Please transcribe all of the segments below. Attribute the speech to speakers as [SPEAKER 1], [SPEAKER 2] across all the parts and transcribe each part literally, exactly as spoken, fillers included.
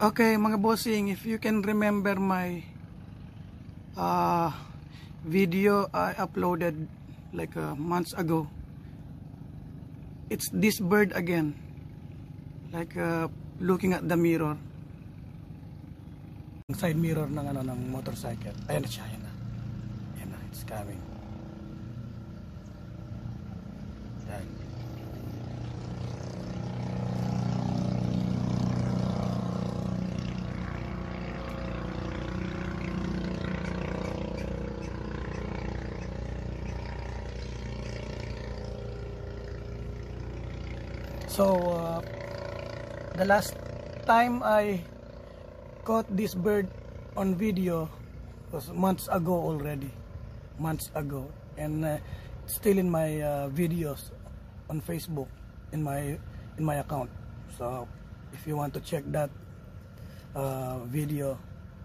[SPEAKER 1] Okay, mga bossing, if you can remember my uh, video I uploaded like uh, months ago, it's this bird again, like uh, looking at the mirror, side mirror ng ano ng motorcycle. Ayan na siya, ayan na, ayan na, it's coming. Ayan. So uh, the last time I caught this bird on video was months ago already, months ago, and uh, it's still in my uh, videos on Facebook, in my in my account. So if you want to check that uh, video,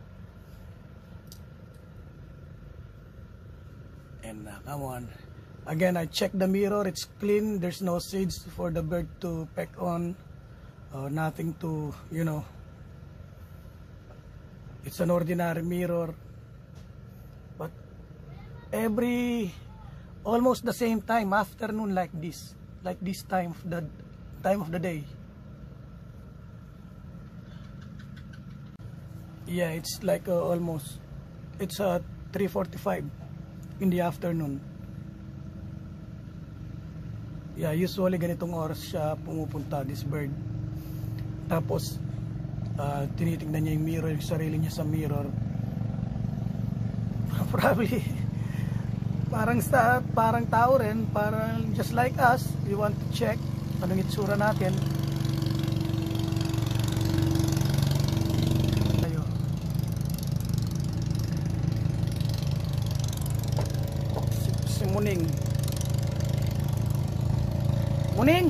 [SPEAKER 1] and uh, come on. Again, I checked the mirror, it's clean, there's no seeds for the bird to peck on, uh, nothing to, you know, it's an ordinary mirror. But every, almost the same time, afternoon like this, like this time of the, time of the day. Yeah, it's like uh, almost, it's uh, three forty-five in the afternoon. Yeah, usually ganitong oras siya pumupunta, this bird. Tapos uh, tinitingnan niya yung mirror, yung sarili niya sa mirror. Probably parang sa parang tao rin, parang just like us, we want to check anong itsura natin. Ayo. Si, si Muning. Muning!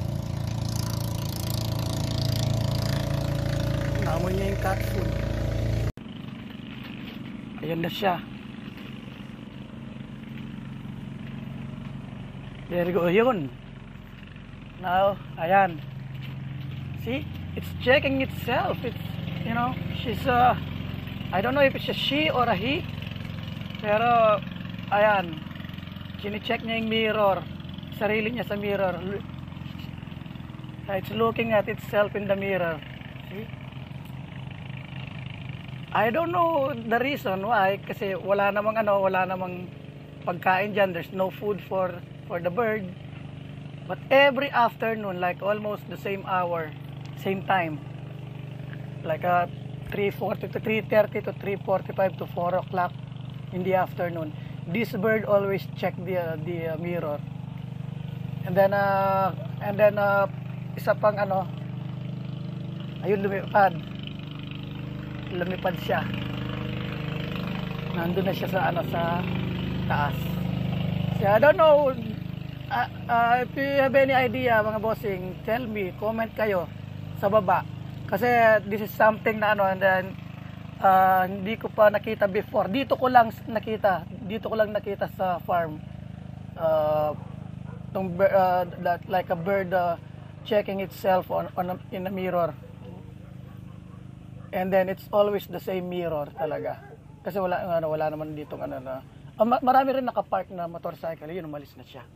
[SPEAKER 1] Namoy niya yung cat food. Ayan na siya. There you go. Yun. Now, ayan. See? It's checking itself. It's, you know, she's uh, I don't know if it's a she or a he. Pero, ayan. Sini-check niya yung mirror. Sarili niya sa mirror. It's looking at itself in the mirror. See? I don't know the reason why, kasi wala namang ano, wala namang pagkain diyan. There's no food for for the bird. But every afternoon, like almost the same hour, same time, like uh, three forty to three thirty to three forty-five to four o'clock in the afternoon, this bird always check the uh, the uh, mirror. And then, uh, and then, uh, isa pang ano, ayun, lumipad. Lumipad siya. Nandun na siya sa, ano, sa taas. So, I don't know, uh, uh, if you have any idea, mga bossing, tell me, comment kayo sa baba. Kasi, this is something na, ano, and then, uh, hindi ko pa nakita before. Dito ko lang nakita, dito ko lang nakita sa farm. Uh, Uh, that like a bird uh, checking itself on, on a, in a mirror, and then it's always the same mirror talaga, kasi wala ano, wala naman dito ano na uh, marami rin nakapark na motorcycle. Yun, umalis na siya.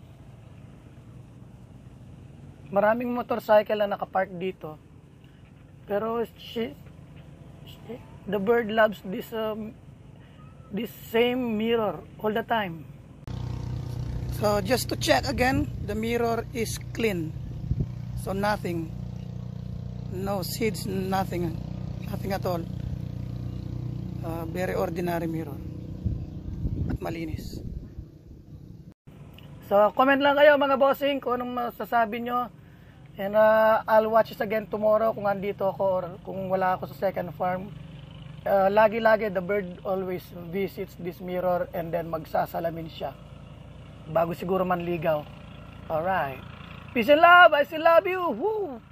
[SPEAKER 1] Maraming motorcycle na nakapark dito, pero she, she the bird loves this um, this same mirror all the time. So just to check again, the mirror is clean, so nothing, no seeds, nothing, nothing at all. Uh, very ordinary mirror at malinis. So comment lang kayo mga bossing kung anong masasabi nyo, and uh, I'll watch this again tomorrow kung andito ako or kung wala ako sa second farm. Uh, lagi-lagi the bird always visits this mirror and then magsasalamin siya bago siguro manligaw. Alright. Peace and love. I still love you. Woo!